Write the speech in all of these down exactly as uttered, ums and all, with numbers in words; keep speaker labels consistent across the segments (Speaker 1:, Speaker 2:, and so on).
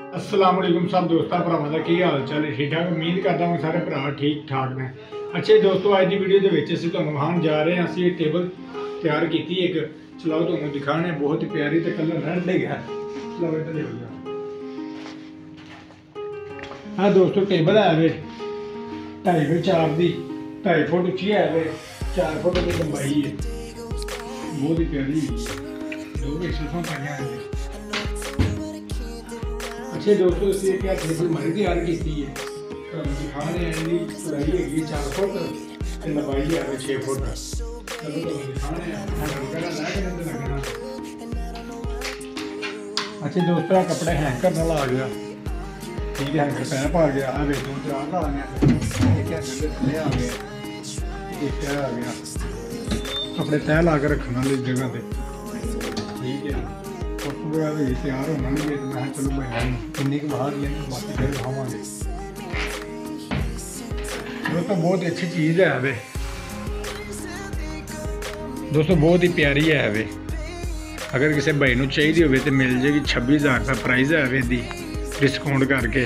Speaker 1: अस्सलाम वालेकुम सब दोस्तों भरावां दा की हाल चाल है? ठीक ठाक उम्मीद करता हूँ सारे भरा ठीक ठाक ने। अच्छे दोस्तों अज की वीडियो के असीं तुहानूं विखाउण जा रहे हैं असीं एक टेबल तैयार की एक चलाओ तुहानूं दिखाने बहुत ही प्यारी तो कलर रेड है। चलो इधर ले जाओ। हाँ दोस्तों टेबल है वे ढाई बाई चार की ढाई फुट उच्ची है वे चार फुट की लंबाई है बहुत ही प्यारी दो भी सिल्फां पाइयां हैं। अच्छे दोस्तों इसे क्या टेबल मरी तैयार की है दिखाने चौड़ाई है चार फुट लंबाई है छे फुट। चलो तो दिखाने लगना। अच्छे दोस्तों कपड़े हैंकर नाल आ गया ठीक है हैंकर पैर पा गया आ दो चार का आ गया एक थले आ गया एक आ गया कपड़े तय ला के रखने वाली जगह पे ठीक है। तैयार होना नहीं तो मैं चलो मैं किन्नी बाहर लेने बाकी फिर दिखावांगे। दोस्तों बहुत अच्छी चीज़ है वे दोस्तों बहुत ही प्यारी है वे अगर किसी भाई को चाहिए हो तो मिल जाएगी छब्बी हज़ार रुपये प्राइस है वे दी डिस्काउंट करके।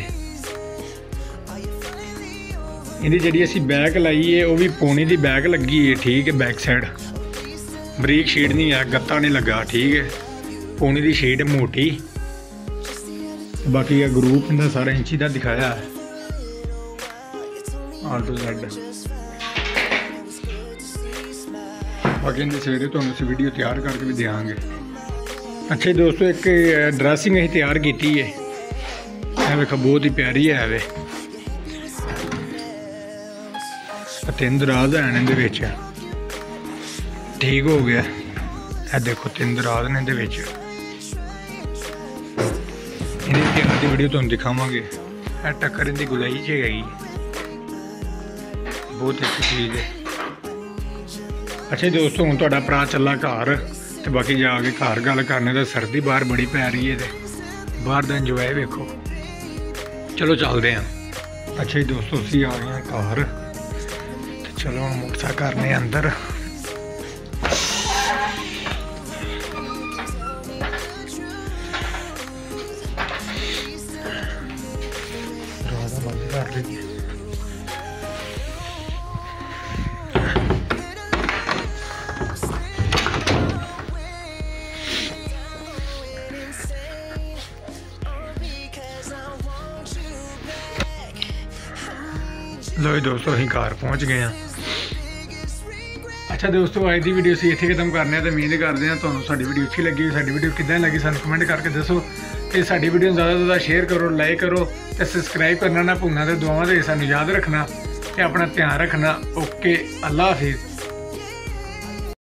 Speaker 1: इहदी जिहड़ी असीं बैक लाई है वह भी पौनी की बैक लगी है ठीक है बैक साइड बरीक शीट नहीं है गत्ता नहीं लगा ठीक है पौनी की शीट मोटी बाकी का ग्रुप इन्हें सारा इंची का दिखाया है आल टू जेड। बाकी इन्हें सवेरे तो इस वीडियो तैयार करके भी देंगे। अच्छे दोस्तों एक ड्रेसिंग अं तैयार की है वेखो बहुत ही प्यारी है वे तीन दराज हैं इहदे विच ठीक हो गया है देखो तीन दराज ने इहदे विच तैयार की वीडियो तुहानूं दिखावांगे। टक्कर इनकी गुलाई च हैगी बहुत अच्छी चीज़ है। अच्छा दोस्तों हुण तुहाडा भरा चला घर तो बाकी जाके घर गल करने तो सर्दी बाहर बड़ी पै रही है तो बाहर का इंजॉय वेखो चलो चलते हैं। अच्छा जी दोस्तों असीं आ गए हैं घर तो चलो हुण मोटरसाइकिल करने अंदर बंद कर लीजिए। लो दोस्तों अं घर पहुँच गए हैं। अच्छा दोस्तों अज की वीडियो असीं इत्थे खत्म करने तो उम्मीद करते हैं तुहानूं साडी वीडियो अच्छी लगी साडी वीडियो किदां लगी सानूं कमेंट करके दसो तो साडी वीडियो ज़्यादा से ज़्यादा शेयर करो लाइक करो तो सबसक्राइब करना ना भुलना तो दुआवां दे सानूं याद रखना तो अपना ध्यान रखना। ओके अल्लाह हाफिज़।